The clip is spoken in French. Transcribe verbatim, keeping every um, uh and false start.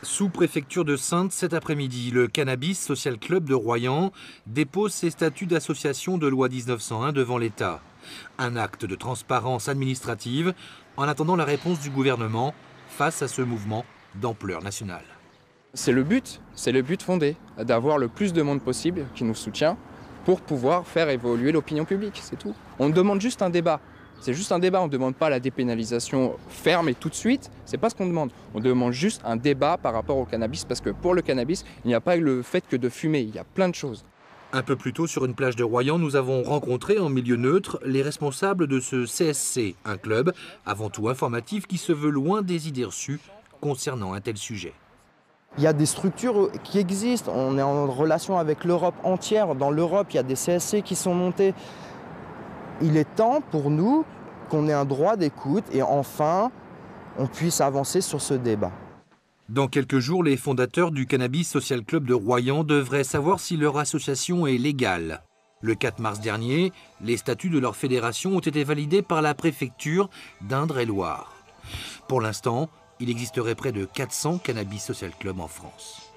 Sous-préfecture de Saintes, cet après-midi, le Cannabis Social Club de Royan dépose ses statuts d'association de loi mille neuf cent un devant l'État. Un acte de transparence administrative en attendant la réponse du gouvernement face à ce mouvement d'ampleur nationale. C'est le but, c'est le but fondé, d'avoir le plus de monde possible qui nous soutient pour pouvoir faire évoluer l'opinion publique, c'est tout. On demande juste un débat. C'est juste un débat, on ne demande pas la dépénalisation ferme et tout de suite, c'est pas ce qu'on demande. On demande juste un débat par rapport au cannabis, parce que pour le cannabis, il n'y a pas le fait que de fumer, il y a plein de choses. Un peu plus tôt, sur une plage de Royan, nous avons rencontré en milieu neutre les responsables de ce C S C, un club avant tout informatif qui se veut loin des idées reçues concernant un tel sujet. Il y a des structures qui existent, on est en relation avec l'Europe entière. Dans l'Europe, il y a des C S C qui sont montés. Il est temps pour nous qu'on ait un droit d'écoute et enfin, on puisse avancer sur ce débat. Dans quelques jours, les fondateurs du Cannabis Social Club de Royan devraient savoir si leur association est légale. Le quatre mars dernier, les statuts de leur fédération ont été validés par la préfecture d'Indre-et-Loire. Pour l'instant, il existerait près de quatre cents Cannabis Social Club en France.